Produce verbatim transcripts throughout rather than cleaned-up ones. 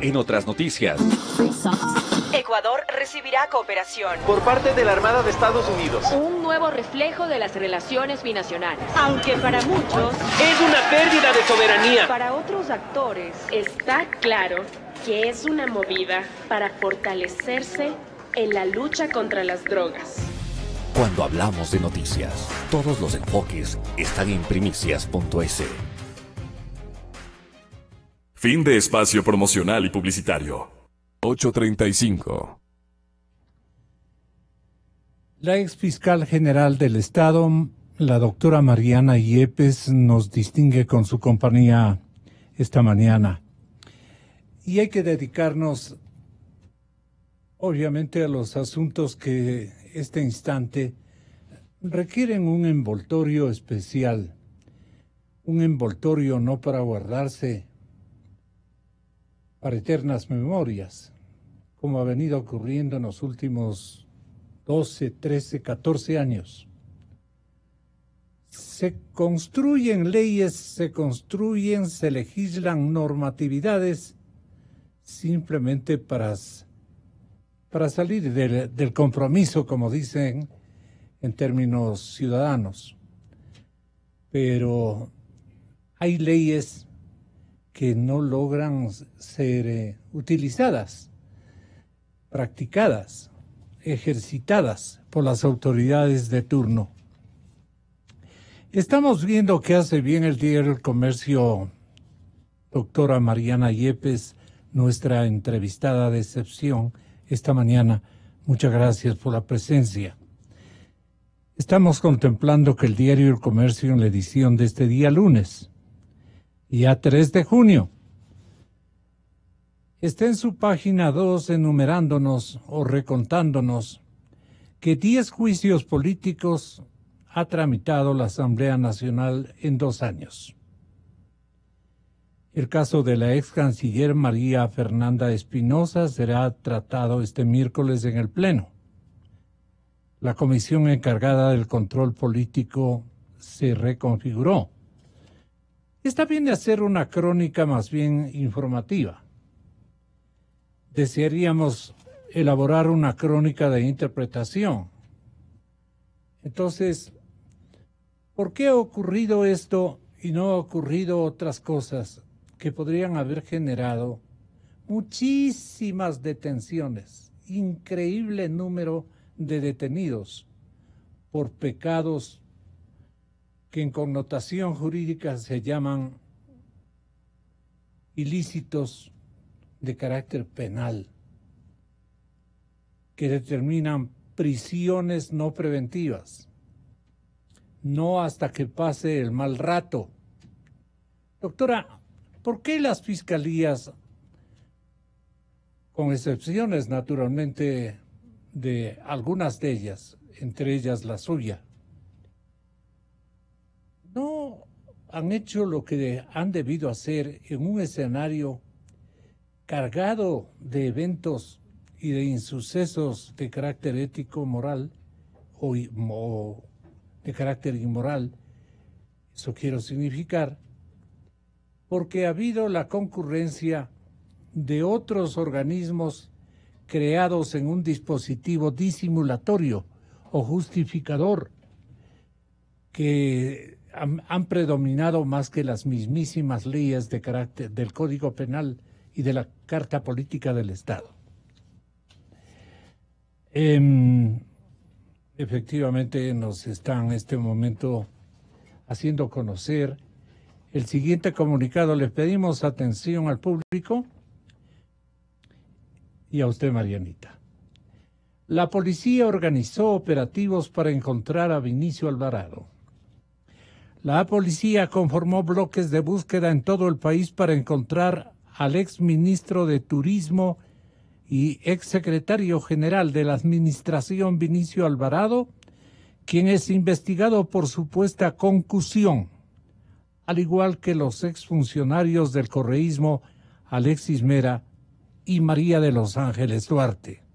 En otras noticias, Ecuador recibirá cooperación por parte de la Armada de Estados Unidos. Un nuevo reflejo de las relaciones binacionales. Aunque para muchos es una pérdida de soberanía. Para otros actores está claro que es una movida para fortalecerse en la lucha contra las drogas. Cuando hablamos de noticias, todos los enfoques están en primicias punto es. Fin de espacio promocional y publicitario. ocho treinta y cinco. La ex fiscal general del Estado, la doctora Mariana Yepes, nos distingue con su compañía esta mañana. Y hay que dedicarnos, obviamente, a los asuntos que este instante requieren un envoltorio especial. Un envoltorio no para guardarse para eternas memorias, como ha venido ocurriendo en los últimos doce, trece, catorce años. Se construyen leyes, se construyen, se legislan normatividades simplemente para, para salir del, del compromiso, como dicen en términos ciudadanos. Pero hay leyes que no logran ser eh, utilizadas, practicadas, ejercitadas por las autoridades de turno. Estamos viendo que hace bien el diario El Comercio, doctora Mariana Yepes, nuestra entrevistada de excepción esta mañana. Muchas gracias por la presencia. Estamos contemplando que el diario El Comercio, en la edición de este día lunes, ya tres de junio, está en su página dos enumerándonos o recontándonos que diez juicios políticos ha tramitado la Asamblea Nacional en dos años. El caso de la ex canciller María Fernanda Espinosa será tratado este miércoles en el Pleno. La comisión encargada del control político se reconfiguró. Esta viene a ser una crónica más bien informativa. Desearíamos elaborar una crónica de interpretación. Entonces, ¿por qué ha ocurrido esto y no ha ocurrido otras cosas que podrían haber generado muchísimas detenciones? Increíble número de detenidos por pecados que en connotación jurídica se llaman ilícitos de carácter penal, que determinan prisiones no preventivas, no hasta que pase el mal rato. Doctora, ¿por qué las fiscalías, con excepciones naturalmente de algunas de ellas, entre ellas la suya, no han hecho lo que han debido hacer en un escenario cargado de eventos y de insucesos de carácter ético, moral o, o de carácter inmoral? Eso quiero significar, porque ha habido la concurrencia de otros organismos creados en un dispositivo disimulatorio o justificador que han, han predominado más que las mismísimas leyes de carácter del Código Penal y de la Carta Política del Estado. Eh, efectivamente nos están en este momento haciendo conocer el siguiente comunicado. Les pedimos atención al público y a usted, Marianita. La policía organizó operativos para encontrar a Vinicio Alvarado. La policía conformó bloques de búsqueda en todo el país para encontrar al ex ministro de Turismo y ex secretario general de la Administración Vinicio Alvarado, quien es investigado por supuesta concusión, al igual que los exfuncionarios del correísmo Alexis Mera y María de los Ángeles Duarte.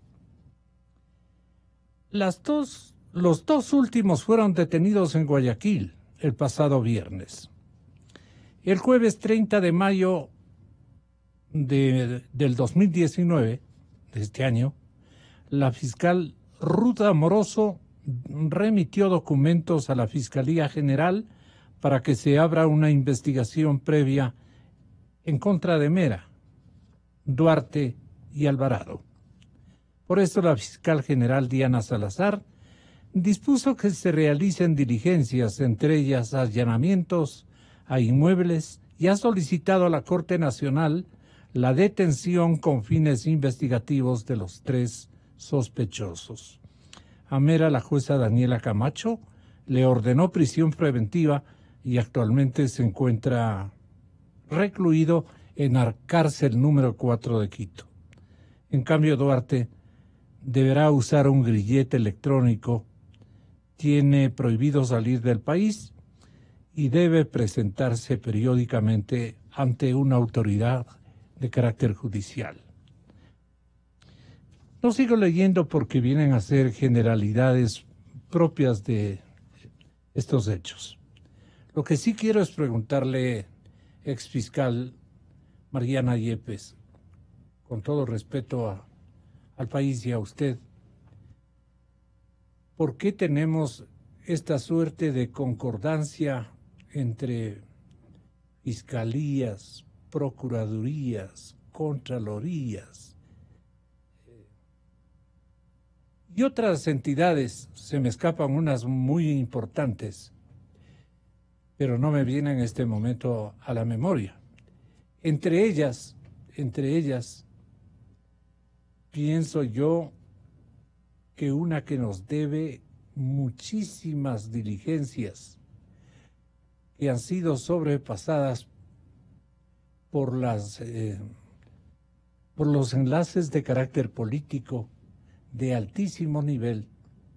Las dos, los dos últimos fueron detenidos en Guayaquil el pasado viernes. El jueves treinta de mayo de, del dos mil diecinueve, de este año, la fiscal Ruth Amoroso remitió documentos a la Fiscalía General para que se abra una investigación previa en contra de Mera, Duarte y Alvarado. Por eso la fiscal general Diana Salazar dispuso que se realicen diligencias, entre ellas allanamientos a inmuebles, y ha solicitado a la Corte Nacional la detención con fines investigativos de los tres sospechosos. A Mera, la jueza Daniela Camacho le ordenó prisión preventiva y actualmente se encuentra recluido en la cárcel número cuatro de Quito. En cambio, Duarte deberá usar un grillete electrónico, tiene prohibido salir del país y debe presentarse periódicamente ante una autoridad de carácter judicial. No sigo leyendo porque vienen a ser generalidades propias de estos hechos. Lo que sí quiero es preguntarle, exfiscal Mariana Yepes, con todo respeto a, al país y a usted, ¿por qué tenemos esta suerte de concordancia entre fiscalías, procuradurías, contralorías y otras entidades? Se me escapan unas muy importantes, pero no me vienen en este momento a la memoria. Entre ellas, entre ellas, pienso yo que una que nos debe muchísimas diligencias que han sido sobrepasadas por las eh, por los enlaces de carácter político de altísimo nivel,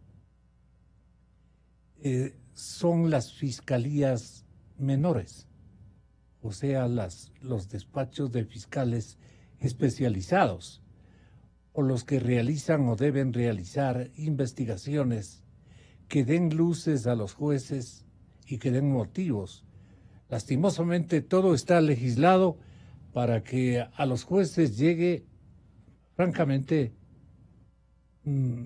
eh, son las fiscalías menores, o sea, las, los despachos de fiscales especializados, o los que realizan o deben realizar investigaciones que den luces a los jueces y que den motivos. Lastimosamente todo está legislado para que a los jueces llegue, francamente, mmm,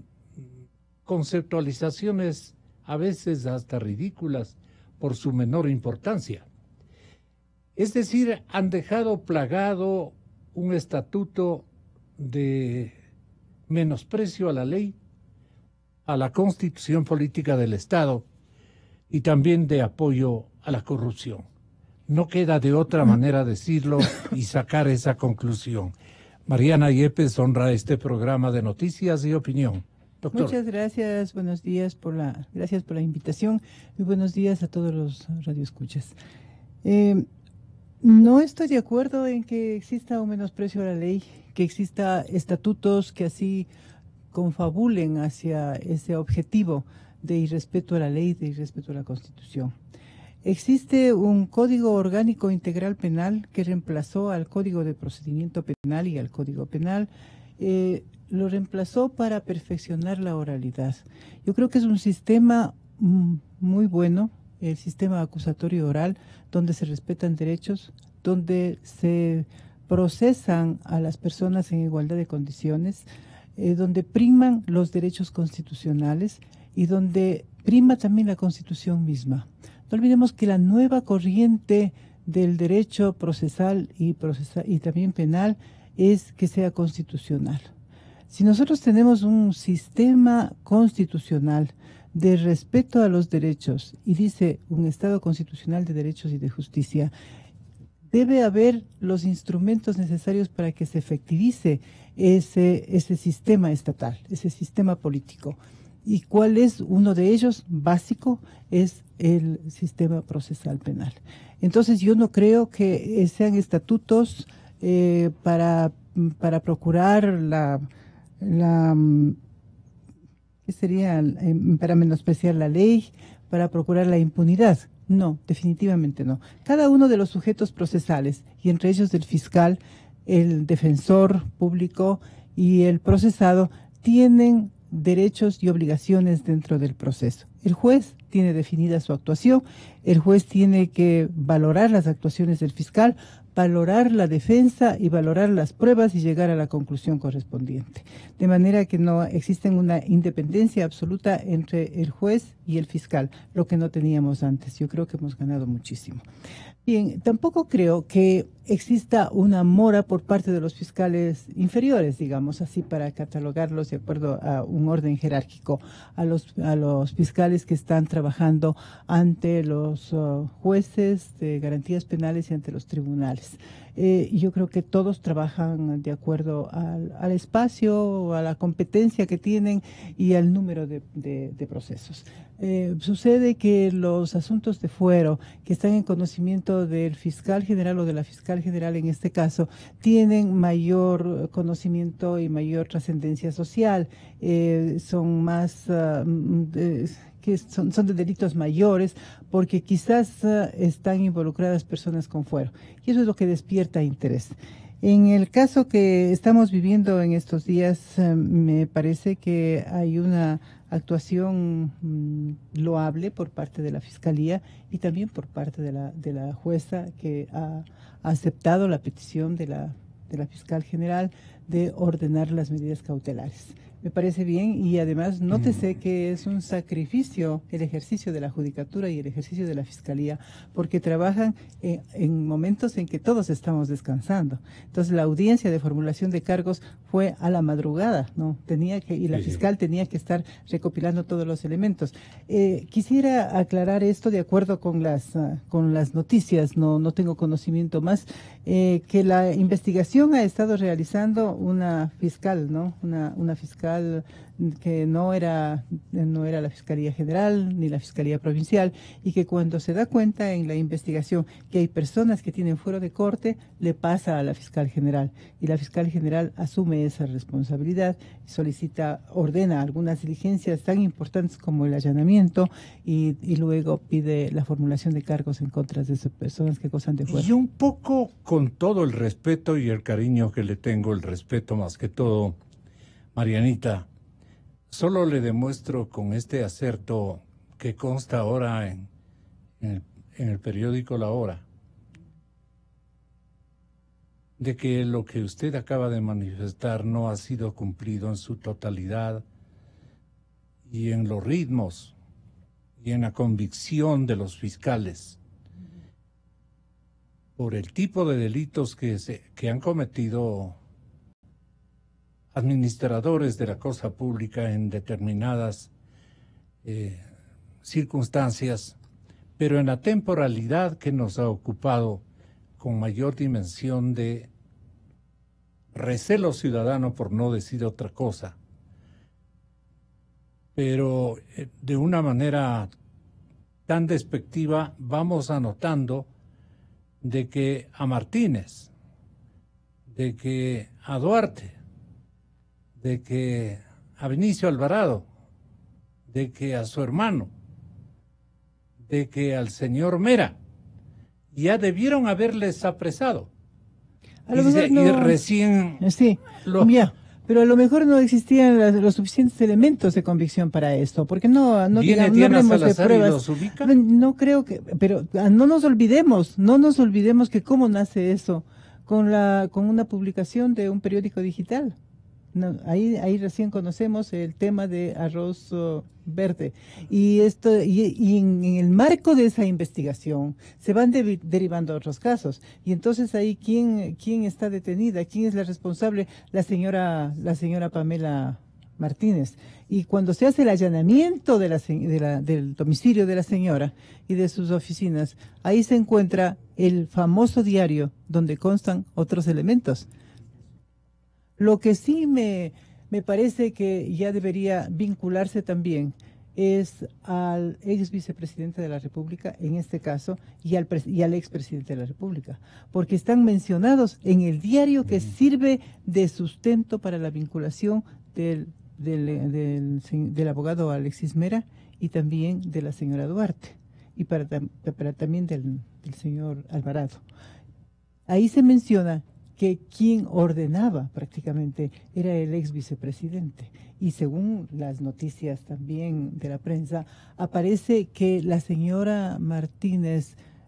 conceptualizaciones a veces hasta ridículas por su menor importancia. Es decir, han dejado plagado un estatuto de menosprecio a la ley, a la constitución política del Estado y también de apoyo a la corrupción. No queda de otra manera decirlo y sacar esa conclusión. Mariana Yepes honra este programa de noticias y opinión. Doctor. Muchas gracias, buenos días por la, gracias por la invitación y buenos días a todos los radioescuchas. Eh, no estoy de acuerdo en que exista un menosprecio a la ley, que exista estatutos que así confabulen hacia ese objetivo de irrespeto a la ley, de irrespeto a la Constitución. Existe un Código Orgánico Integral Penal que reemplazó al Código de Procedimiento Penal y al Código Penal, eh, lo reemplazó para perfeccionar la oralidad. Yo creo que es un sistema mm, muy bueno, el sistema acusatorio oral, donde se respetan derechos, donde se procesan a las personas en igualdad de condiciones, eh, donde priman los derechos constitucionales y donde prima también la Constitución misma. No olvidemos que la nueva corriente del derecho procesal y, procesal y también penal es que sea constitucional. Si nosotros tenemos un sistema constitucional de respeto a los derechos y dice un Estado constitucional de derechos y de justicia, debe haber los instrumentos necesarios para que se efectivice ese, ese sistema estatal, ese sistema político. ¿Y cuál es uno de ellos? Básico, es el sistema procesal penal. Entonces yo no creo que sean estatutos eh, para, para procurar la, la ¿qué sería? Para menospreciar la ley, para procurar la impunidad. No, definitivamente no. Cada uno de los sujetos procesales, y entre ellos el fiscal, el defensor público y el procesado, tienen derechos y obligaciones dentro del proceso. El juez tiene definida su actuación, el juez tiene que valorar las actuaciones del fiscal valorar la defensa y valorar las pruebas y llegar a la conclusión correspondiente. De manera que no existe una independencia absoluta entre el juez y el fiscal, lo que no teníamos antes. Yo creo que hemos ganado muchísimo. Bien, tampoco creo que exista una mora por parte de los fiscales inferiores, digamos así, para catalogarlos de acuerdo a un orden jerárquico, a los, a los fiscales que están trabajando ante los uh, jueces de garantías penales y ante los tribunales. Eh, yo creo que todos trabajan de acuerdo al, al espacio, a la competencia que tienen y al número de, de, de procesos. Eh, sucede que los asuntos de fuero que están en conocimiento del fiscal general o de la fiscal general en este caso tienen mayor conocimiento y mayor trascendencia social, eh, son más uh, eh, que son, son de delitos mayores porque quizás uh, están involucradas personas con fuero y eso es lo que despierta interés. En el caso que estamos viviendo en estos días, uh, me parece que hay una actuación mmm, loable por parte de la Fiscalía y también por parte de la, de la jueza que ha, ha aceptado la petición de la, de la Fiscal General de ordenar las medidas cautelares. Me parece bien y además nótese que es un sacrificio el ejercicio de la Judicatura y el ejercicio de la Fiscalía porque trabajan en, en momentos en que todos estamos descansando. Entonces la audiencia de formulación de cargos fue a la madrugada, ¿no? Tenía que, y la fiscal tenía que estar recopilando todos los elementos. Eh, quisiera aclarar esto de acuerdo con las, uh, con las noticias, no, no tengo conocimiento más, eh, que la investigación ha estado realizando una fiscal, ¿no? Una, una fiscal que no era, no era la Fiscalía General ni la Fiscalía Provincial y que cuando se da cuenta en la investigación que hay personas que tienen fuero de corte, le pasa a la Fiscal General y la Fiscal General asume esa responsabilidad, solicita, ordena algunas diligencias tan importantes como el allanamiento y, y luego pide la formulación de cargos en contra de esas personas que gozan de fuero. Y un poco con todo el respeto y el cariño que le tengo, el respeto más que todo, Marianita, solo le demuestro con este acerto que consta ahora en, en, el, en el periódico La Hora, de que lo que usted acaba de manifestar no ha sido cumplido en su totalidad y en los ritmos y en la convicción de los fiscales por el tipo de delitos que, se, que han cometido administradores de la cosa pública en determinadas eh, circunstancias, pero en la temporalidad que nos ha ocupado con mayor dimensión de recelo ciudadano, por no decir otra cosa, pero eh, de una manera tan despectiva vamos anotando de que a Martínez, de que a Duarte, de que a Vinicio Alvarado, de que a su hermano, de que al señor Mera, ya debieron haberles apresado. A lo y, dice, mejor no, y recién... Sí, lo, ya, pero a lo mejor no existían las, los suficientes elementos de convicción para esto, porque no, no, ¿Viene digamos, Diana no hablemos de Salazar pruebas. y los ubica? No, no creo que, pero no nos olvidemos, no nos olvidemos que cómo nace eso, con la, con una publicación de un periódico digital. No, ahí, ahí recién conocemos el tema de arroz uh, verde y esto y, y en, en el marco de esa investigación se van de, derivando otros casos y entonces ahí quién quién está detenida, quién es la responsable, la señora la señora Pamela Martínez. Y cuando se hace el allanamiento de la, de la, del domicilio de la señora y de sus oficinas, ahí se encuentra el famoso diario donde constan otros elementos. Lo que sí me, me parece que ya debería vincularse también es al ex vicepresidente de la República, en este caso, y al, y al expresidente de la República, porque están mencionados en el diario que sirve de sustento para la vinculación del, del, del, del abogado Alexis Mera y también de la señora Duarte, y para, para también del, del señor Alvarado. Ahí se menciona que quien ordenaba prácticamente era el ex vicepresidente. Y según las noticias también de la prensa, aparece que la señora Martínez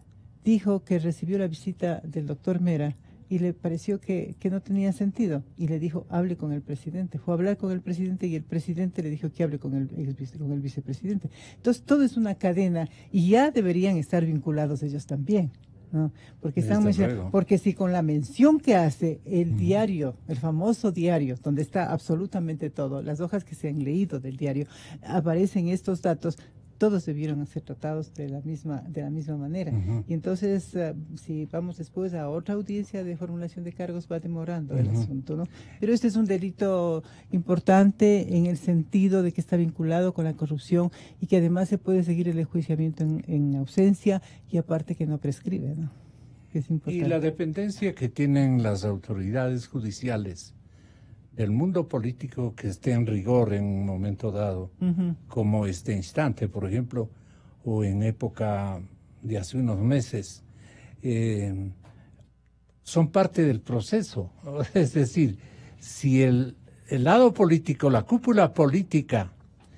dijo que recibió la visita del doctor Mera y le pareció que, que no tenía sentido y le dijo, hable con el presidente. Fue a hablar con el presidente y el presidente le dijo que hable con el, con el vicepresidente. Entonces, todo es una cadena y ya deberían estar vinculados ellos también, ¿no? Porque, están porque si con la mención que hace el uh-huh. diario, el famoso diario, donde está absolutamente todo, las hojas que se han leído del diario, aparecen estos datos, todos debieron ser tratados de la misma de la misma manera. Uh-huh. Y entonces, uh, si vamos después a otra audiencia de formulación de cargos, va demorando uh-huh. el asunto, ¿no? Pero este es un delito importante en el sentido de que está vinculado con la corrupción y que además se puede seguir el enjuiciamiento en, en ausencia y aparte que no prescribe, ¿no? Que es importante. Y la dependencia que tienen las autoridades judiciales el mundo político que esté en rigor en un momento dado, uh-huh. como este instante, por ejemplo, o en época de hace unos meses, eh, son parte del proceso. Es decir, si el, el lado político, la cúpula política,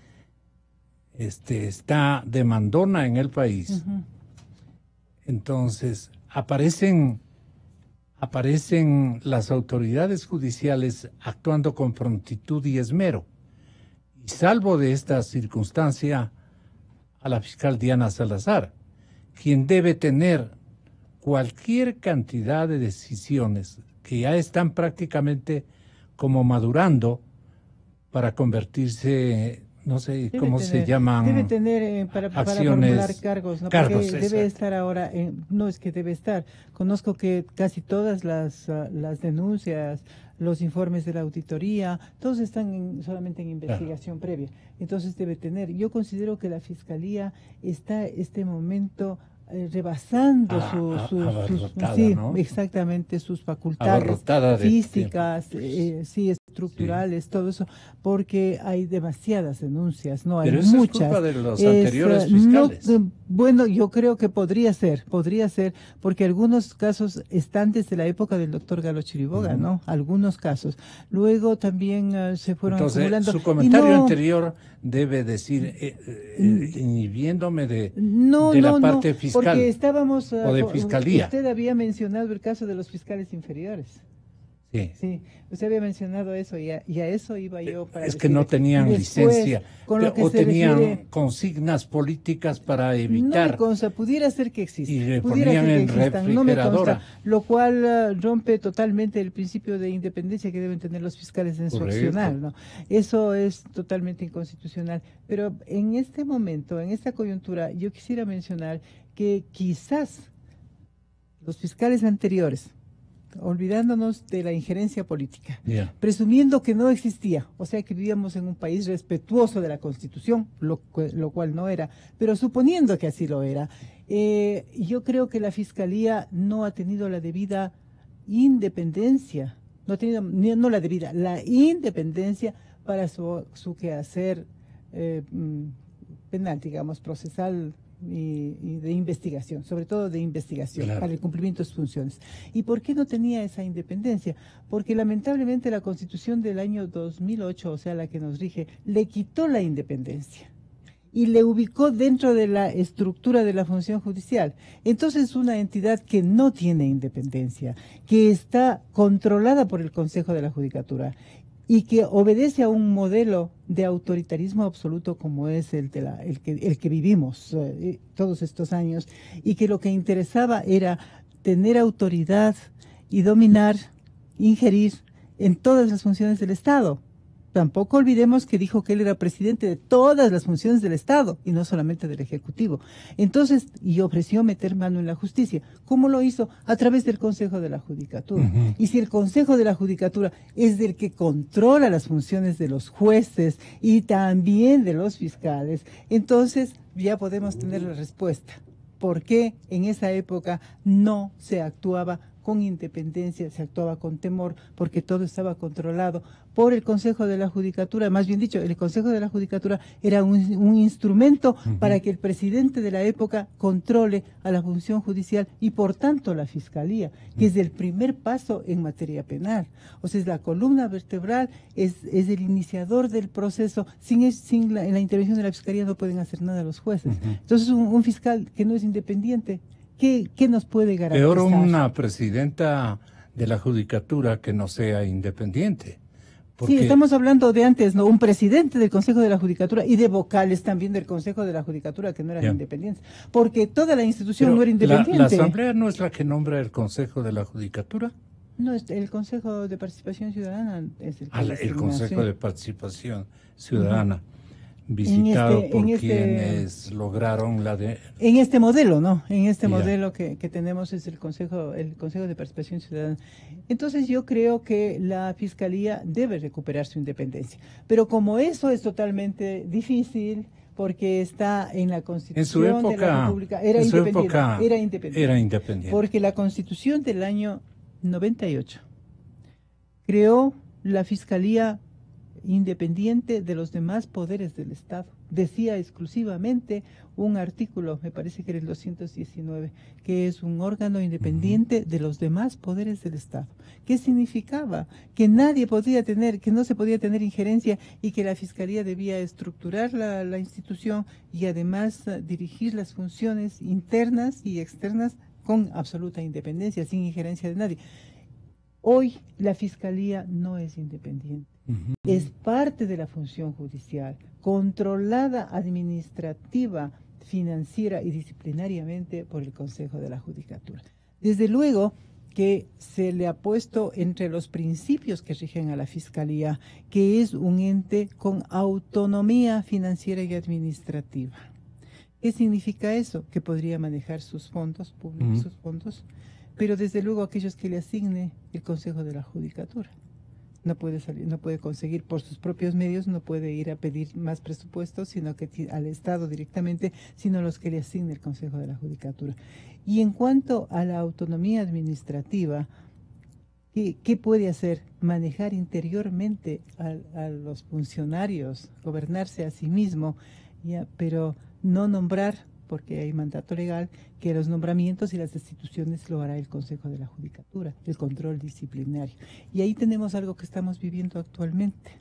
este, está demandona en el país, uh-huh. entonces aparecen... aparecen las autoridades judiciales actuando con prontitud y esmero. Y salvo de esta circunstancia, a la fiscal Diana Salazar, quien debe tener cualquier cantidad de decisiones que ya están prácticamente como madurando para convertirse, no sé debe cómo tener, se llaman, debe tener eh, para, para formular cargos, ¿no? cargos Porque debe estar ahora, en, no es que debe estar, conozco que casi todas las, uh, las denuncias, los informes de la auditoría, todos están en, solamente en investigación claro. previa, entonces debe tener, yo considero que la Fiscalía está en este momento eh, rebasando ah, sus, sus, sus sí, ¿no? exactamente sus facultades físicas, eh, sí, estructurales, sí. todo eso, porque hay demasiadas denuncias, no hay Pero muchas. Pero es culpa de los es, anteriores fiscales. No, bueno, yo creo que podría ser, podría ser, porque algunos casos están desde la época del doctor Galo Chiriboga, uh-huh. ¿no? Algunos casos. Luego también uh, se fueron Entonces, acumulando. Su comentario no, anterior debe decir, eh, eh, inhibiéndome de, no, de la no, parte no, fiscal porque estábamos, uh, o de fiscalía. Usted había mencionado el caso de los fiscales inferiores. Sí. sí, usted había mencionado eso y a, y a eso iba yo para Es decir, que no tenían después, licencia con lo que o se tenían refiere, consignas políticas para evitar. No me consta, pudiera ser que exista. Y le pudiera ponían ser que en existan, no me refrigeradora. consta, lo cual uh, rompe totalmente el principio de independencia que deben tener los fiscales en su accionar, ¿no? Eso es totalmente inconstitucional. Pero en este momento, en esta coyuntura, yo quisiera mencionar que quizás los fiscales anteriores, olvidándonos de la injerencia política, yeah. presumiendo que no existía, o sea que vivíamos en un país respetuoso de la Constitución, lo, lo cual no era, pero suponiendo que así lo era, eh, yo creo que la Fiscalía no ha tenido la debida independencia, no ha tenido, no la debida, la independencia para su, su quehacer eh, penal, digamos, procesal, Y, y de investigación, sobre todo de investigación, claro. para el cumplimiento de sus funciones. ¿Y por qué no tenía esa independencia? Porque lamentablemente la Constitución del año dos mil ocho, o sea, la que nos rige, le quitó la independencia y le ubicó dentro de la estructura de la función judicial. Entonces, una entidad que no tiene independencia, que está controlada por el Consejo de la Judicatura y que obedece a un modelo de autoritarismo absoluto como es el, de la, el, que, el que vivimos eh, todos estos años, y que lo que interesaba era tener autoridad y dominar, ingerir en todas las funciones del Estado. Tampoco olvidemos que dijo que él era presidente de todas las funciones del Estado y no solamente del Ejecutivo. Entonces, y ofreció meter mano en la justicia. ¿Cómo lo hizo? A través del Consejo de la Judicatura. Uh-huh. Y si el Consejo de la Judicatura es el que controla las funciones de los jueces y también de los fiscales, entonces ya podemos tener la respuesta. ¿Por qué en esa época no se actuaba con independencia, se actuaba con temor, porque todo estaba controlado por el Consejo de la Judicatura? Más bien dicho, el Consejo de la Judicatura era un, un instrumento uh-huh. para que el presidente de la época controle a la función judicial y por tanto la Fiscalía, que uh-huh. es el primer paso en materia penal. O sea, es la columna vertebral, es, es el iniciador del proceso. Sin, sin la, en la intervención de la Fiscalía no pueden hacer nada los jueces. Uh-huh. Entonces un, un fiscal que no es independiente, ¿Qué, qué nos puede garantizar? Peor una presidenta de la Judicatura que no sea independiente. Sí, estamos hablando de antes, ¿no? Un presidente del Consejo de la Judicatura y de vocales también del Consejo de la Judicatura que no eran yeah. independientes, porque toda la institución Pero no era independiente. La, ¿La Asamblea no es la que nombra el Consejo de la Judicatura? No, el Consejo de Participación Ciudadana es el, ah, el Consejo de Participación Ciudadana. Uh-huh. Visitado este, por este, quienes lograron la de... En este modelo, ¿no? En este yeah. modelo que, que tenemos es el Consejo, el Consejo de Participación Ciudadana. Entonces yo creo que la Fiscalía debe recuperar su independencia. Pero como eso es totalmente difícil, porque está en la Constitución en su época, de la República, era, en su independiente, época era independiente. Era independiente. Porque la Constitución del año noventa y ocho creó la Fiscalía independiente de los demás poderes del Estado. Decía exclusivamente un artículo, me parece que era el doscientos diecinueve, que es un órgano independiente de los demás poderes del Estado. ¿Qué significaba? Que nadie podía tener, que no se podía tener injerencia y que la Fiscalía debía estructurar la, la institución y además uh, dirigir las funciones internas y externas con absoluta independencia, sin injerencia de nadie. Hoy la Fiscalía no es independiente. Uh-huh. Es parte de la función judicial, controlada administrativa, financiera y disciplinariamente por el Consejo de la Judicatura. Desde luego que se le ha puesto entre los principios que rigen a la Fiscalía, que es un ente con autonomía financiera y administrativa. ¿Qué significa eso? Que podría manejar sus fondos públicos, uh-huh. sus fondos, pero desde luego aquellos que le asigne el Consejo de la Judicatura. No puede salir, no puede conseguir por sus propios medios, no puede ir a pedir más presupuestos, sino que al Estado directamente, sino los que le asigne el Consejo de la Judicatura. Y en cuanto a la autonomía administrativa, ¿qué, qué puede hacer? Manejar interiormente a, a los funcionarios, gobernarse a sí mismo, ya, pero no nombrar, porque hay mandato legal, que los nombramientos y las destituciones lo hará el Consejo de la Judicatura, el control disciplinario. Y ahí tenemos algo que estamos viviendo actualmente,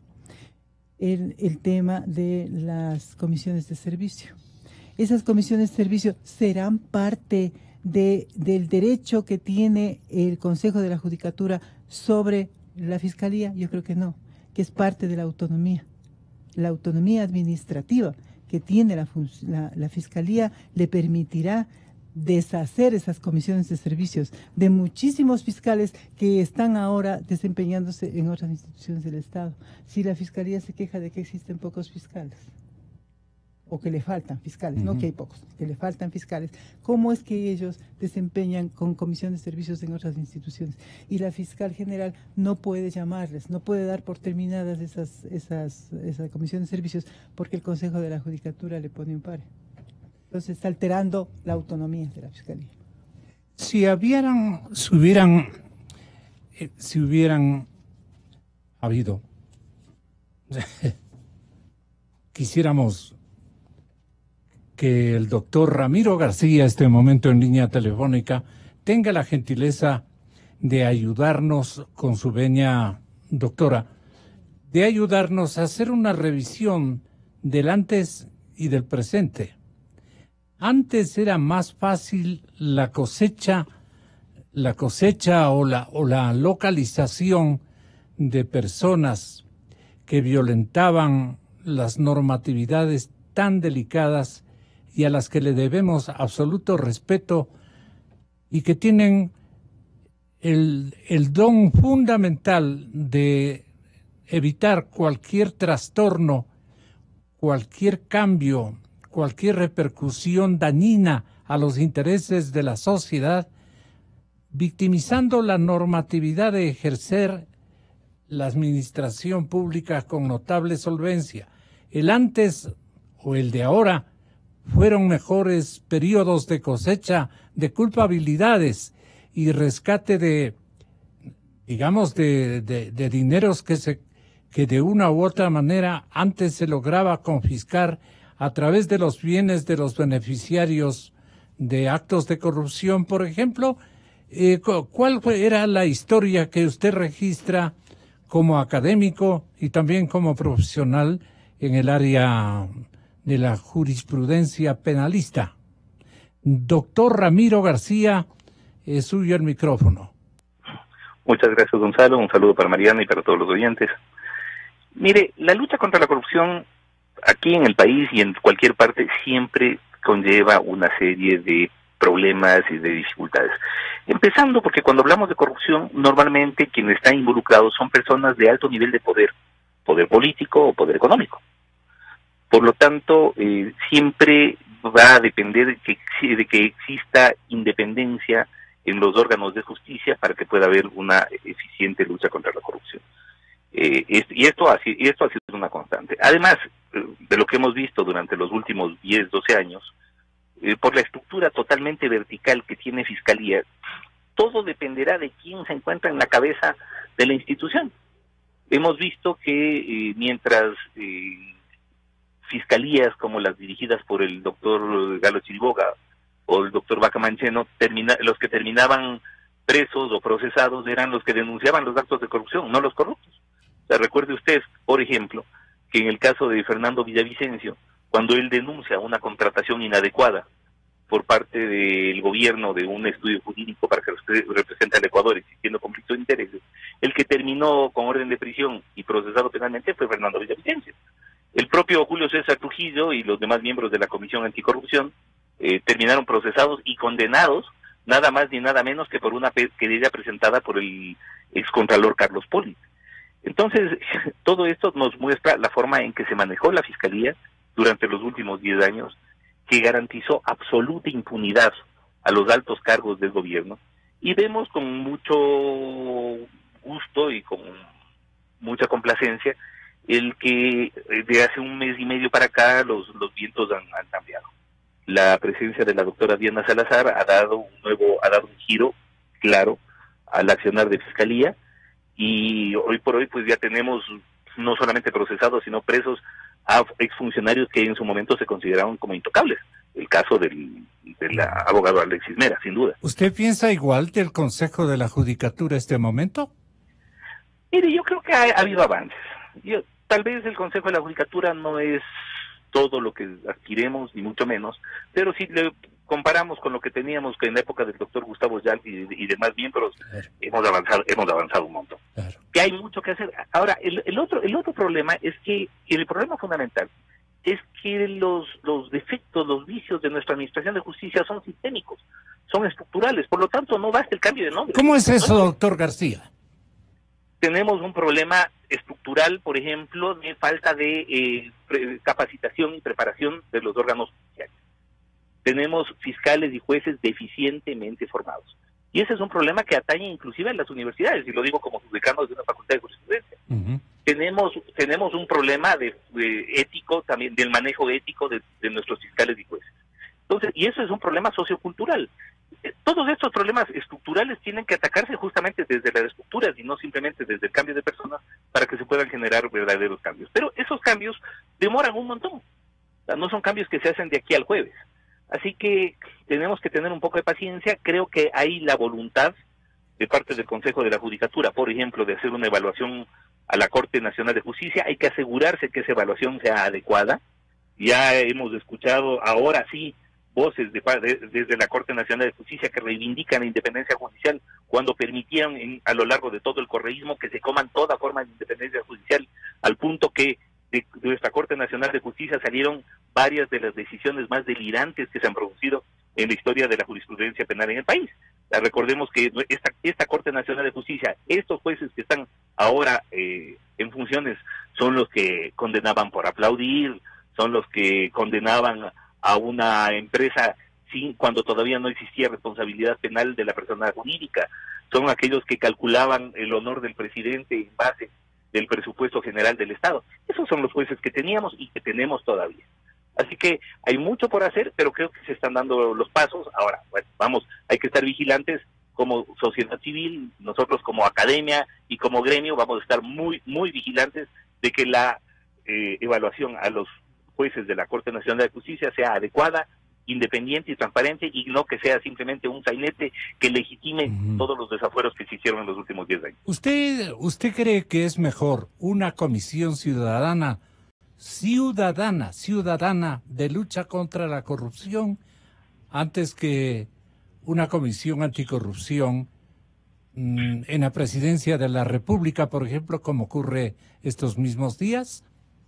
el, el tema de las comisiones de servicio. Esas comisiones de servicio serán parte de, del derecho que tiene el Consejo de la Judicatura sobre la Fiscalía. Yo creo que no, que es parte de la autonomía, la autonomía administrativa que tiene la, la, la Fiscalía le permitirá deshacer esas comisiones de servicios de muchísimos fiscales que están ahora desempeñándose en otras instituciones del Estado. Si la Fiscalía se queja de que existen pocos fiscales, o que le faltan fiscales, uh-huh. no que hay pocos, que le faltan fiscales, ¿cómo es que ellos desempeñan con comisión de servicios en otras instituciones? Y la fiscal general no puede llamarles, no puede dar por terminadas esas, esas, esa comisión de servicios porque el Consejo de la Judicatura le pone un pare. Entonces está alterando la autonomía de la Fiscalía. Si hubieran, si hubieran, eh, si hubieran habido, quisiéramos que el doctor Ramiro García, este momento en línea telefónica, tenga la gentileza de ayudarnos con su venia, doctora, de ayudarnos a hacer una revisión del antes y del presente. Antes era más fácil la cosecha, la cosecha o la, o la localización de personas que violentaban las normatividades tan delicadas y a las que le debemos absoluto respeto y que tienen el, el don fundamental de evitar cualquier trastorno, cualquier cambio, cualquier repercusión dañina a los intereses de la sociedad, victimizando la normatividad de ejercer la administración pública con notable solvencia. El antes o el de ahora fueron mejores periodos de cosecha de culpabilidades y rescate de, digamos, de, de, de dineros que, se, que de una u otra manera antes se lograba confiscar a través de los bienes de los beneficiarios de actos de corrupción. Por ejemplo, eh, ¿cuál era la historia que usted registra como académico y también como profesional en el área de la jurisprudencia penalista, Doctor Ramiro García, es suyo el micrófono. Muchas gracias, Gonzalo. Un saludo para Mariana y para todos los oyentes. Mire, la lucha contra la corrupción aquí en el país y en cualquier parte siempre conlleva una serie de problemas y de dificultades. Empezando porque cuando hablamos de corrupción, normalmente quienes están involucrados son personas de alto nivel de poder, poder político o poder económico. Por lo tanto, eh, siempre va a depender de que, de que exista independencia en los órganos de justicia para que pueda haber una eficiente lucha contra la corrupción. Eh, y, esto ha, y esto ha sido una constante. Además, de lo que hemos visto durante los últimos diez, doce años, eh, por la estructura totalmente vertical que tiene Fiscalía, todo dependerá de quién se encuentra en la cabeza de la institución. Hemos visto que eh, mientras eh, fiscalías como las dirigidas por el doctor Galo Chiriboga o el doctor Vaca Mancheno, termina, los que terminaban presos o procesados eran los que denunciaban los actos de corrupción, no los corruptos. O sea, recuerde usted, por ejemplo, que en el caso de Fernando Villavicencio, cuando él denuncia una contratación inadecuada por parte del gobierno de un estudio jurídico para que represente al Ecuador existiendo conflicto de intereses, el que terminó con orden de prisión y procesado penalmente fue Fernando Villavicencio. El propio Julio César Trujillo y los demás miembros de la Comisión Anticorrupción eh, terminaron procesados y condenados nada más ni nada menos que por una querella presentada por el excontralor Carlos Poli. Entonces, todo esto nos muestra la forma en que se manejó la Fiscalía durante los últimos diez años, que garantizó absoluta impunidad a los altos cargos del gobierno, y vemos con mucho gusto y con mucha complacencia el que de hace un mes y medio para acá los, los vientos han, han cambiado. La presencia de la doctora Diana Salazar ha dado un nuevo, ha dado un giro claro al accionar de Fiscalía, y hoy por hoy pues ya tenemos no solamente procesados sino presos a exfuncionarios que en su momento se consideraban como intocables. El caso del, del abogado Alexis Mera, sin duda. ¿Usted piensa igual del Consejo de la Judicatura este momento? Mire, yo creo que ha, ha habido avances. Yo, tal vez el Consejo de la Judicatura no es todo lo que aspiremos, ni mucho menos, pero si le comparamos con lo que teníamos en la época del doctor Gustavo Yal y, y demás miembros, claro, hemos avanzado hemos avanzado un montón. Claro. Que hay mucho que hacer. Ahora, el, el otro el otro problema es que el problema fundamental es que los los defectos, los vicios de nuestra administración de justicia son sistémicos, son estructurales, por lo tanto no basta el cambio de nombre. ¿Cómo es eso, doctor García? Tenemos un problema estructural, por ejemplo, de falta de eh, pre- capacitación y preparación de los órganos judiciales. Tenemos fiscales y jueces deficientemente formados. Y ese es un problema que atañe inclusive a las universidades, y lo digo como decano de una facultad de jurisprudencia. Uh-huh. Tenemos tenemos un problema de, de ético, también del manejo ético de, de nuestros fiscales y jueces. Entonces, y eso es un problema sociocultural. Todos estos problemas estructurales tienen que atacarse justamente desde las estructuras y no simplemente desde el cambio de personas para que se puedan generar verdaderos cambios. Pero esos cambios demoran un montón. O sea, no son cambios que se hacen de aquí al jueves. Así que tenemos que tener un poco de paciencia. Creo que hay la voluntad de parte del Consejo de la Judicatura, por ejemplo, de hacer una evaluación a la Corte Nacional de Justicia. Hay que asegurarse que esa evaluación sea adecuada. Ya hemos escuchado ahora sí voces de, de, desde la Corte Nacional de Justicia que reivindican la independencia judicial cuando permitieron en, a lo largo de todo el correísmo que se coman toda forma de independencia judicial, al punto que de, de nuestra Corte Nacional de Justicia salieron varias de las decisiones más delirantes que se han producido en la historia de la jurisprudencia penal en el país. Ya recordemos que esta, esta Corte Nacional de Justicia, estos jueces que están ahora eh, en funciones, son los que condenaban por aplaudir, son los que condenaban a una empresa sin cuando todavía no existía responsabilidad penal de la persona jurídica, son aquellos que calculaban el honor del presidente en base del presupuesto general del Estado. Esos son los jueces que teníamos y que tenemos todavía. Así que hay mucho por hacer, pero creo que se están dando los pasos. Ahora, bueno, vamos, hay que estar vigilantes como sociedad civil, nosotros como academia y como gremio vamos a estar muy, muy vigilantes de que la eh, evaluación a los jueces de la Corte Nacional de Justicia sea adecuada, independiente y transparente, y no que sea simplemente un sainete que legitime uh-huh. todos los desafueros que se hicieron en los últimos diez años. ¿Usted, usted cree que es mejor una comisión ciudadana, ciudadana, ciudadana de lucha contra la corrupción antes que una comisión anticorrupción mmm, en la presidencia de la República, por ejemplo, como ocurre estos mismos días?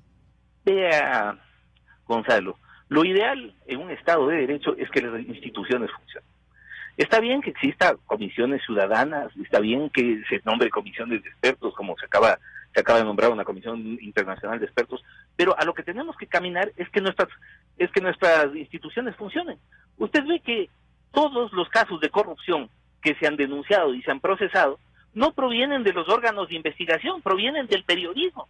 Vea, Gonzalo, lo ideal en un Estado de Derecho es que las instituciones funcionen. Está bien que exista comisiones ciudadanas, está bien que se nombre comisiones de expertos, como se acaba, se acaba de nombrar una comisión internacional de expertos, pero a lo que tenemos que caminar es que nuestras, es que nuestras instituciones funcionen. Usted ve que todos los casos de corrupción que se han denunciado y se han procesado no provienen de los órganos de investigación, provienen del periodismo.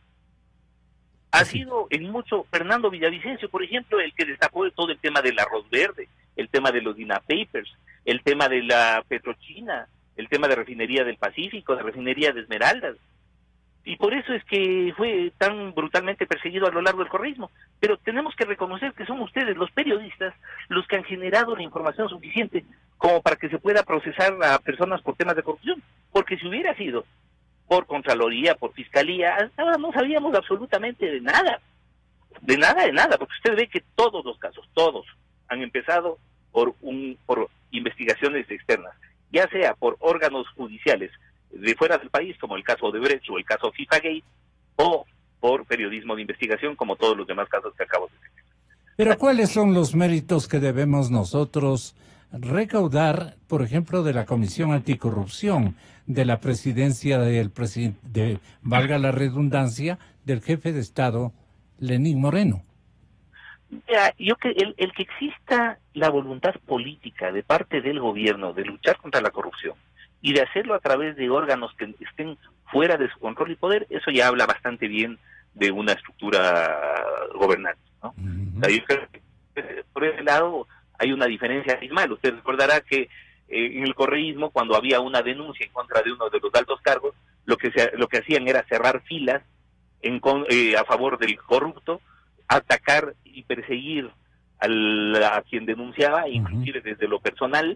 Ha sido en mucho Fernando Villavicencio, por ejemplo, el que destacó de todo el tema del arroz verde, el tema de los DINA Papers, el tema de la Petrochina, el tema de Refinería del Pacífico, de Refinería de Esmeraldas. Y por eso es que fue tan brutalmente perseguido a lo largo del correísmo. Pero tenemos que reconocer que son ustedes, los periodistas, los que han generado la información suficiente como para que se pueda procesar a personas por temas de corrupción. Porque si hubiera sido por Contraloría, por Fiscalía, hasta ahora no sabíamos absolutamente de nada. De nada, de nada. Porque usted ve que todos los casos, todos, han empezado por un por investigaciones externas, ya sea por órganos judiciales de fuera del país, como el caso de Brecht o el caso FIFA Gate, o por periodismo de investigación, como todos los demás casos que acabo de decir. Pero ¿cuáles son los méritos que debemos nosotros recaudar, por ejemplo, de la Comisión Anticorrupción, de la presidencia del presidente, de, valga la redundancia, del jefe de Estado, Lenín Moreno? Ya, yo que el, el que exista la voluntad política de parte del gobierno de luchar contra la corrupción y de hacerlo a través de órganos que estén fuera de su control y poder, eso ya habla bastante bien de una estructura gobernante, ¿no? Uh-huh. O sea, yo creo que por ese lado hay una diferencia abismal. Usted recordará que eh, en el correísmo, cuando había una denuncia en contra de uno de los altos cargos, lo que se, lo que hacían era cerrar filas en, eh, a favor del corrupto, atacar y perseguir al, a quien denunciaba, inclusive uh-huh. desde lo personal,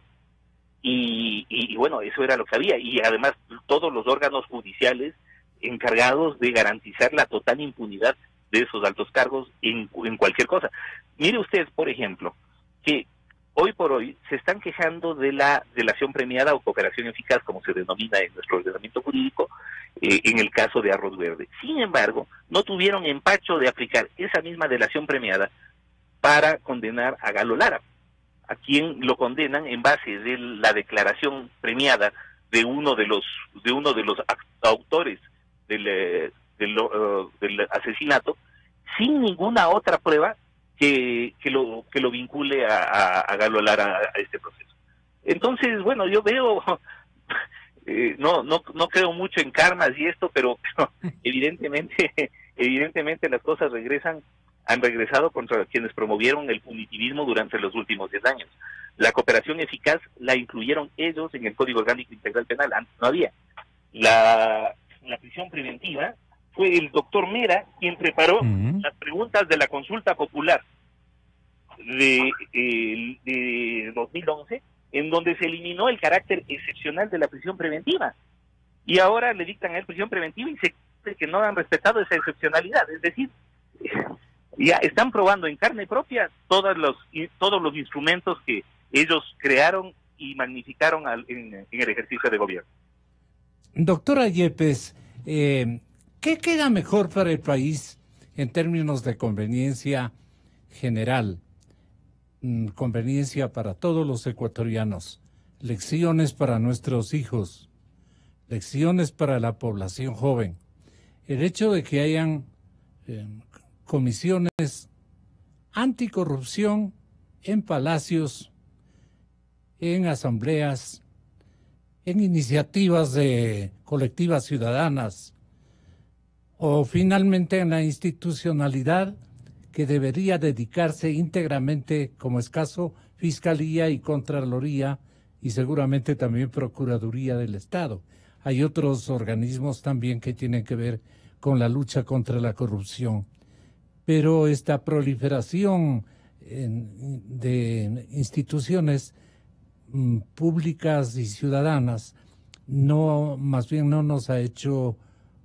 y, y, y bueno, eso era lo que había, y además todos los órganos judiciales encargados de garantizar la total impunidad de esos altos cargos en, en cualquier cosa. Mire usted, por ejemplo, que hoy por hoy se están quejando de la delación premiada o cooperación eficaz, como se denomina en nuestro ordenamiento jurídico, eh, en el caso de Arroz Verde. Sin embargo, no tuvieron empacho de aplicar esa misma delación premiada para condenar a Galo Lara, a quien lo condenan en base de la declaración premiada de uno de los de uno de los autores del, del, uh, del asesinato, sin ninguna otra prueba que, que lo que lo vincule a, a, a Galo Lara a este proceso. Entonces, bueno, yo veo, eh, no no no creo mucho en karmas y esto, pero, pero evidentemente evidentemente las cosas regresan han regresado contra quienes promovieron el punitivismo durante los últimos diez años. La cooperación eficaz la incluyeron ellos en el Código Orgánico Integral Penal, antes no había. La, la prisión preventiva fue el doctor Mera quien preparó uh-huh. las preguntas de la consulta popular de, eh, de dos mil once, en donde se eliminó el carácter excepcional de la prisión preventiva. Y ahora le dictan a él prisión preventiva y se dice que no han respetado esa excepcionalidad. Es decir, ya están probando en carne propia todos los todos los instrumentos que ellos crearon y magnificaron al, en, en el ejercicio de gobierno. Doctora Yepes, eh, ¿qué queda mejor para el país en términos de conveniencia general? Mm, conveniencia para todos los ecuatorianos, lecciones para nuestros hijos, lecciones para la población joven. El hecho de que hayan eh, comisiones anticorrupción en palacios, en asambleas, en iniciativas de colectivas ciudadanas, o finalmente en la institucionalidad que debería dedicarse íntegramente, como es caso, Fiscalía y Contraloría, y seguramente también Procuraduría del Estado. Hay otros organismos también que tienen que ver con la lucha contra la corrupción. Pero esta proliferación en, de instituciones m, públicas y ciudadanas no, más bien no nos ha hecho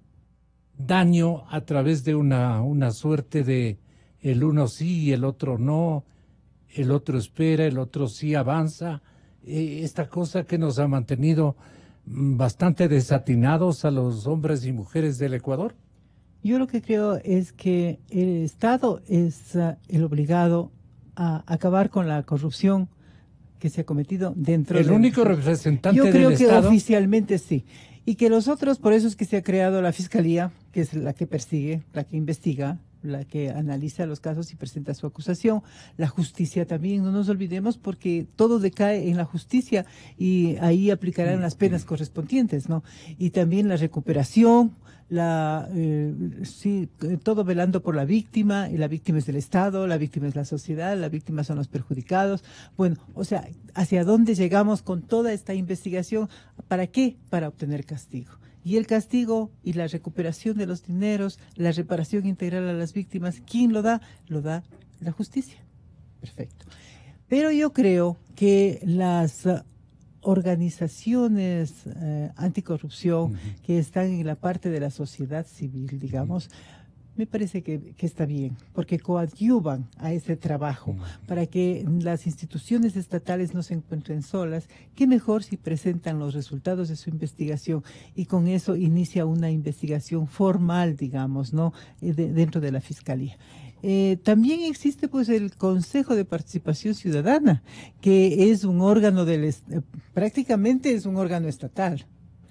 daño a través de una, una suerte de el uno sí y el otro no, el otro espera, el otro sí avanza. Eh, esta cosa que nos ha mantenido mm, bastante desatinados a los hombres y mujeres del Ecuador. Yo lo que creo es que el Estado es uh, el obligado a acabar con la corrupción que se ha cometido dentro el del... único representante Yo creo del que Estado. Oficialmente sí. Y que los otros, por eso es que se ha creado la Fiscalía, que es la que persigue, la que investiga, la que analiza los casos y presenta su acusación. La justicia también, no nos olvidemos, porque todo decae en la justicia y ahí aplicarán las penas correspondientes, ¿no? Y también la recuperación, la eh, sí, todo velando por la víctima, y la víctima es del Estado, la víctima es la sociedad, la víctima son los perjudicados. Bueno, o sea, ¿hacia dónde llegamos con toda esta investigación? ¿Para qué? Para obtener castigo. Y el castigo y la recuperación de los dineros, la reparación integral a las víctimas, ¿quién lo da? Lo da la justicia. Perfecto. Pero yo creo que las uh, organizaciones eh, anticorrupción uh-huh. que están en la parte de la sociedad civil, digamos, uh-huh. me parece que, que está bien, porque coadyuvan a ese trabajo uh-huh. para que las instituciones estatales no se encuentren solas. Qué mejor si presentan los resultados de su investigación y con eso inicia una investigación formal, digamos, ¿no? De, dentro de la Fiscalía. Eh, también existe pues el Consejo de Participación Ciudadana, que es un órgano del eh, prácticamente es un órgano estatal.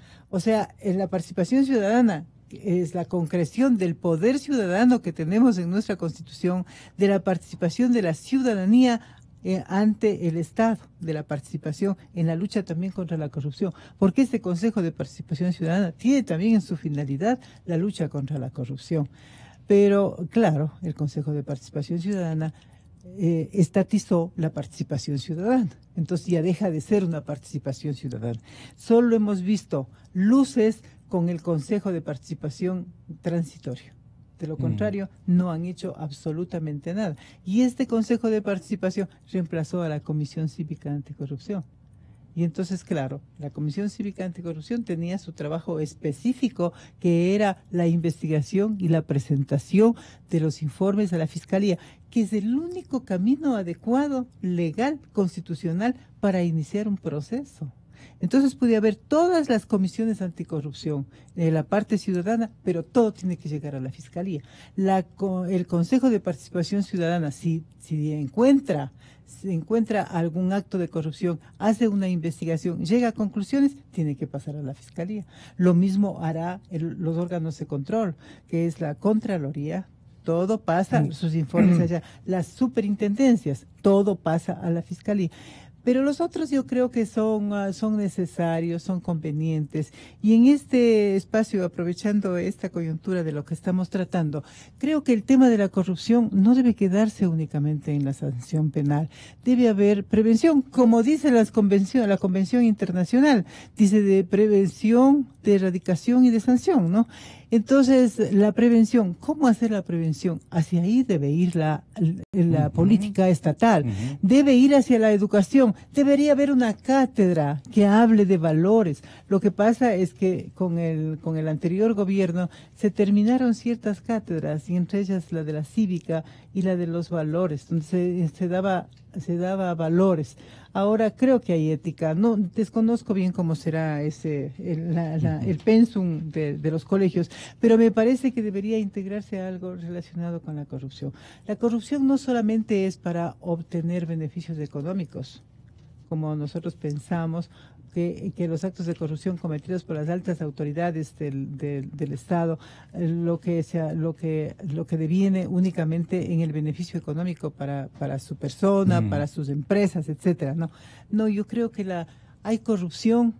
O sea, en la participación ciudadana es la concreción del poder ciudadano que tenemos en nuestra Constitución, de la participación de la ciudadanía eh, ante el Estado, de la participación en la lucha también contra la corrupción, porque este Consejo de Participación Ciudadana tiene también en su finalidad la lucha contra la corrupción. Pero, claro, el Consejo de Participación Ciudadana eh, estatizó la participación ciudadana. Entonces ya deja de ser una participación ciudadana. Solo hemos visto luces con el Consejo de Participación Transitorio. De lo contrario, mm. no han hecho absolutamente nada. Y este Consejo de Participación reemplazó a la Comisión Cívica Anticorrupción. Y entonces, claro, la Comisión Cívica Anticorrupción tenía su trabajo específico, que era la investigación y la presentación de los informes a la Fiscalía, que es el único camino adecuado, legal, constitucional, para iniciar un proceso. Entonces puede haber todas las comisiones anticorrupción de la parte ciudadana, pero todo tiene que llegar a la Fiscalía. La, el Consejo de Participación Ciudadana, si, si encuentra, si encuentra algún acto de corrupción, hace una investigación, llega a conclusiones, tiene que pasar a la Fiscalía. Lo mismo hará el, los órganos de control, que es la Contraloría. Todo pasa, sus informes allá, las superintendencias, todo pasa a la Fiscalía. Pero los otros yo creo que son, uh, son necesarios, son convenientes. Y en este espacio, aprovechando esta coyuntura de lo que estamos tratando, creo que el tema de la corrupción no debe quedarse únicamente en la sanción penal. Debe haber prevención, como dice las convención, la Convención Internacional, dice de prevención, de erradicación y de sanción, ¿no? Entonces, la prevención, ¿cómo hacer la prevención? Hacia ahí debe ir la, la uh-huh. política estatal, uh-huh. debe ir hacia la educación, debería haber una cátedra que hable de valores. Lo que pasa es que con el, con el anterior gobierno se terminaron ciertas cátedras, y entre ellas la de la cívica y la de los valores, donde se, se daba se daba valores. Ahora creo que hay ética. No desconozco bien cómo será ese el, la, la, el pensum de, de los colegios, pero me parece que debería integrarse algo relacionado con la corrupción. La corrupción no solamente es para obtener beneficios económicos, como nosotros pensamos, que, que los actos de corrupción cometidos por las altas autoridades del, del, del Estado, lo que sea, lo que lo que deviene únicamente en el beneficio económico para, para su persona, mm. para sus empresas, etcétera. No, no, yo creo que la hay corrupción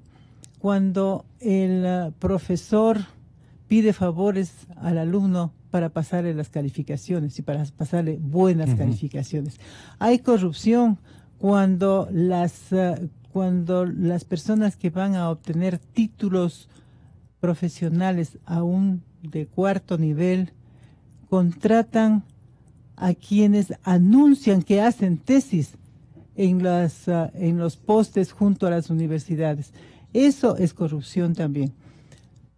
cuando el uh, profesor pide favores al alumno para pasarle las calificaciones y para pasarle buenas uh-huh. calificaciones. Hay corrupción cuando las uh, cuando las personas que van a obtener títulos profesionales aún de cuarto nivel contratan a quienes anuncian que hacen tesis en las uh, en los postes junto a las universidades. Eso es corrupción también.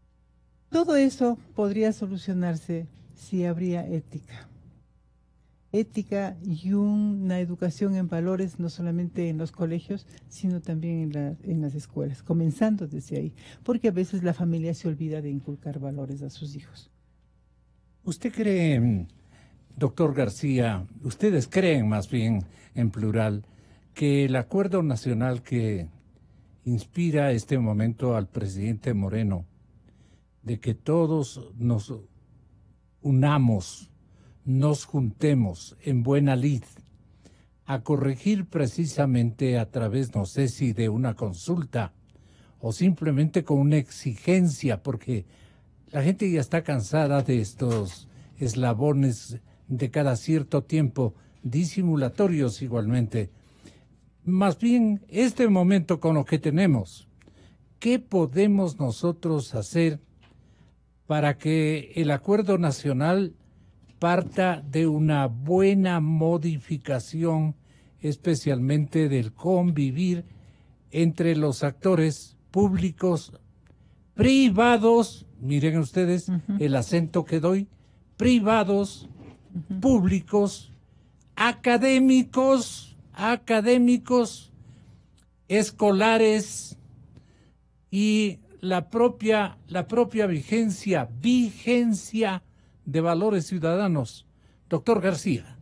Todo eso podría solucionarse si habría ética. ética y una educación en valores, no solamente en los colegios, sino también en, la, en las escuelas, comenzando desde ahí, porque a veces la familia se olvida de inculcar valores a sus hijos. ¿Usted cree, doctor García, ustedes creen más bien en plural, que el acuerdo nacional que inspira este momento al presidente Moreno, de que todos nos unamos, nos juntemos en buena lid a corregir precisamente a través, no sé si de una consulta o simplemente con una exigencia, porque la gente ya está cansada de estos eslabones de cada cierto tiempo, disimulatorios igualmente. Más bien, este momento con lo que tenemos, ¿qué podemos nosotros hacer para que el acuerdo nacional parta de una buena modificación, especialmente del convivir entre los actores públicos, privados, miren ustedes uh-huh. el acento que doy, privados, uh-huh. públicos, académicos, académicos, escolares y la propia, la propia vigencia, vigencia de valores ciudadanos. Doctor García.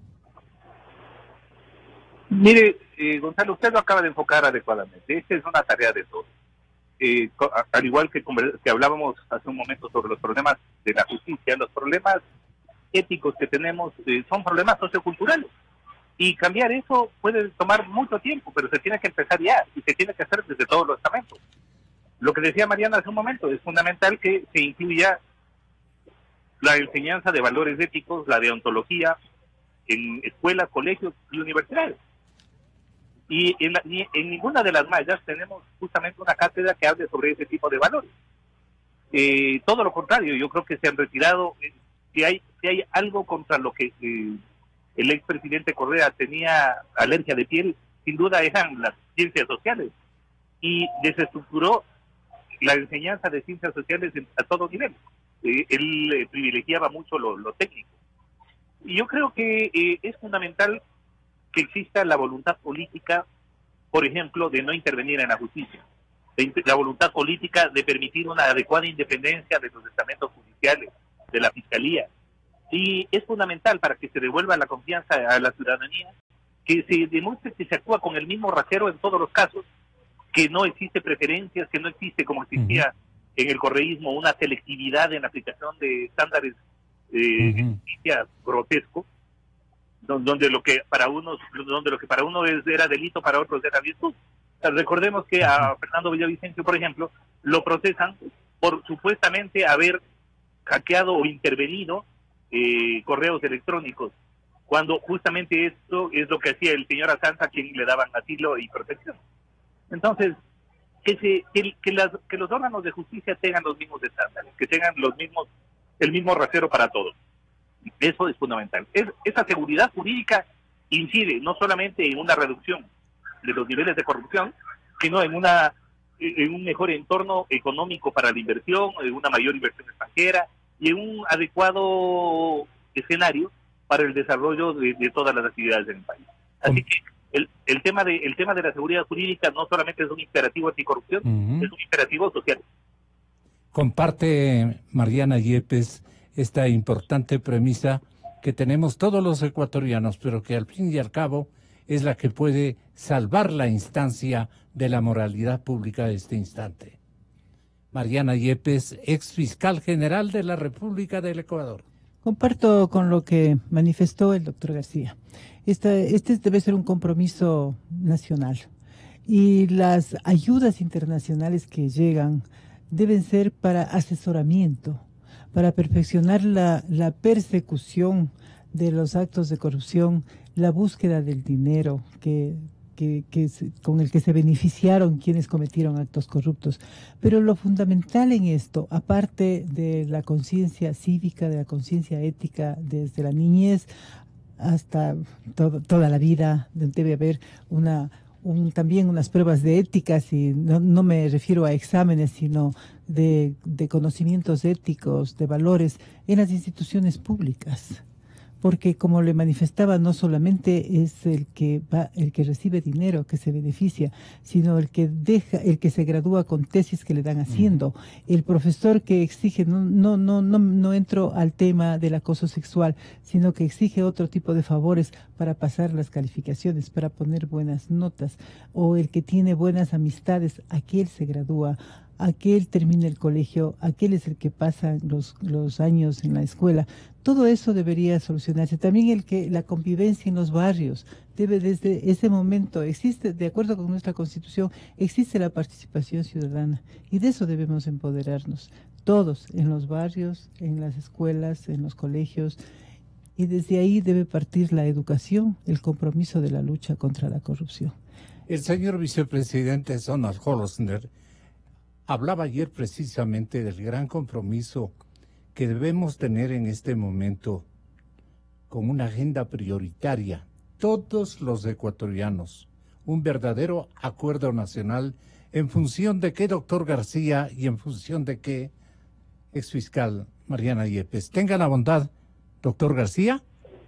Mire, eh, Gonzalo, usted lo acaba de enfocar adecuadamente. Esta es una tarea de todos. Eh, al igual que, que hablábamos hace un momento sobre los problemas de la justicia, los problemas éticos que tenemos eh, son problemas socioculturales. Y cambiar eso puede tomar mucho tiempo, pero se tiene que empezar ya y se tiene que hacer desde todos los estamentos. Lo que decía Mariana hace un momento, es fundamental que se incluya la enseñanza de valores éticos, la deontología, en escuelas, colegios y universidades. Y en, la, en ninguna de las mallas tenemos justamente una cátedra que hable sobre ese tipo de valores. Eh, todo lo contrario, yo creo que se han retirado, eh, si, hay, si hay algo contra lo que eh, el expresidente Correa tenía alergia de piel, sin duda eran las ciencias sociales. Y desestructuró la enseñanza de ciencias sociales en, a todo nivel. Eh, él eh, privilegiaba mucho lo, lo técnico. Y yo creo que eh, es fundamental que exista la voluntad política, por ejemplo, de no intervenir en la justicia, de, la voluntad política de permitir una adecuada independencia de los estamentos judiciales, de la fiscalía. Y es fundamental para que se devuelva la confianza a la ciudadanía, que se demuestre que se actúa con el mismo rasero en todos los casos, que no existe preferencias, que no existe, como existía uh-huh. en el correísmo, una selectividad en la aplicación de estándares eh, uh-huh. de justicia grotesco, donde lo que para unos, donde lo que para uno es, era delito, para otros era virtud. O sea, recordemos que a Fernando Villavicencio, por ejemplo, lo procesan por supuestamente haber hackeado o intervenido eh, correos electrónicos, cuando justamente esto es lo que hacía el señor Assange, a quien le daban asilo y protección. Entonces, que se que, que, las, que los órganos de justicia tengan los mismos estándares, que tengan los mismos el mismo rasero para todos. Eso es fundamental. Es, esa seguridad jurídica incide no solamente en una reducción de los niveles de corrupción, sino en una en un mejor entorno económico para la inversión, en una mayor inversión extranjera y en un adecuado escenario para el desarrollo de, de todas las actividades del país. Así que el, el tema de el tema de la seguridad jurídica no solamente es un imperativo anticorrupción, uh-huh. es un imperativo social. Comparte Mariana Yepes esta importante premisa que tenemos todos los ecuatorianos, pero que al fin y al cabo es la que puede salvar la instancia de la moralidad pública de este instante. Mariana Yepes, ex fiscal general de la República del Ecuador. Comparto con lo que manifestó el doctor García. Este, este debe ser un compromiso nacional y las ayudas internacionales que llegan deben ser para asesoramiento, para perfeccionar la, la persecución de los actos de corrupción, la búsqueda del dinero que, que, que se, con el que se beneficiaron quienes cometieron actos corruptos. Pero lo fundamental en esto, aparte de la conciencia cívica, de la conciencia ética, desde la niñez hasta todo, toda la vida, debe haber una... Un, también unas pruebas de éticas, y no, no me refiero a exámenes, sino de, de conocimientos éticos, de valores en las instituciones públicas, porque como le manifestaba, no solamente es el que va, el que recibe dinero, que se beneficia, sino el que deja, el que se gradúa con tesis que le dan haciendo, el profesor que exige, no, no, no, no, no entro al tema del acoso sexual, sino que exige otro tipo de favores para pasar las calificaciones, para poner buenas notas, o el que tiene buenas amistades, aquel se gradúa, aquel termina el colegio, aquel es el que pasa los, los años en la escuela. Todo eso debería solucionarse. También el que la convivencia en los barrios debe desde ese momento, existe, de acuerdo con nuestra Constitución, existe la participación ciudadana y de eso debemos empoderarnos. Todos, en los barrios, en las escuelas, en los colegios, y desde ahí debe partir la educación, el compromiso de la lucha contra la corrupción. El señor vicepresidente Donald Hollister hablaba ayer precisamente del gran compromiso que debemos tener en este momento con una agenda prioritaria, todos los ecuatorianos, un verdadero acuerdo nacional. ¿En función de qué, doctor García, y en función de qué, exfiscal Mariana Yepes? Tenga la bondad, doctor García.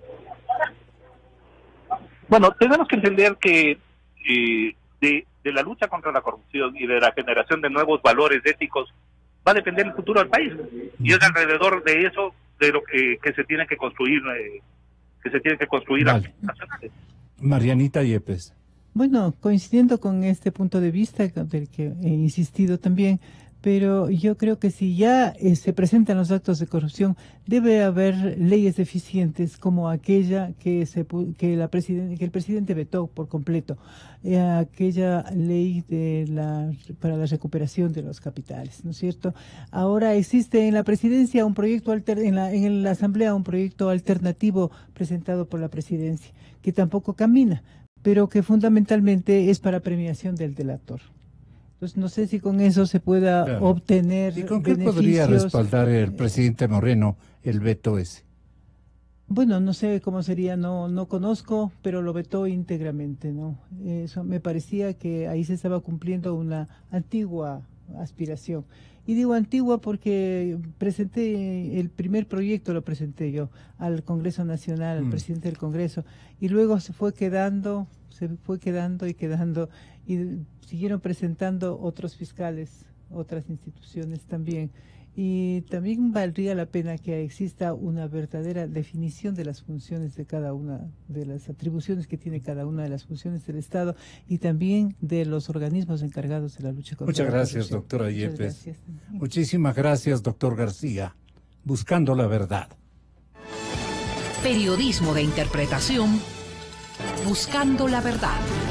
Bueno, tenemos que entender que eh, de, de la lucha contra la corrupción y de la generación de nuevos valores éticos va a depender el futuro del país. Y es alrededor de eso de lo que, que se tiene que construir, eh, que se tiene que construir Vale. nacionales. Marianita Yepes. Bueno, coincidiendo con este punto de vista del que he insistido también, pero yo creo que si ya eh, se presentan los actos de corrupción, debe haber leyes eficientes como aquella que se que la presidente que el presidente vetó por completo, eh, aquella ley de la para la recuperación de los capitales, ¿no es cierto? Ahora existe en la presidencia un proyecto alter, en la en la asamblea un proyecto alternativo presentado por la presidencia que tampoco camina, pero que fundamentalmente es para premiación del delator. Entonces, no sé si con eso se pueda claro. obtener ¿Y con qué beneficios? podría respaldar el presidente Moreno el veto ese? Bueno, no sé cómo sería, no no conozco, pero lo vetó íntegramente, ¿no? Eso me parecía que ahí se estaba cumpliendo una antigua aspiración. Y digo antigua porque presenté, el primer proyecto lo presenté yo al Congreso Nacional, al mm. presidente del Congreso, y luego se fue quedando, se fue quedando y quedando, y siguieron presentando otros fiscales, otras instituciones también. Y también valdría la pena que exista una verdadera definición de las funciones de cada una, de las atribuciones que tiene cada una de las funciones del Estado y también de los organismos encargados de la lucha contra Muchas la gracias, corrupción. doctora Yepes. Muchas gracias. Muchísimas gracias, doctor García. Buscando la verdad. Periodismo de interpretación, buscando la verdad.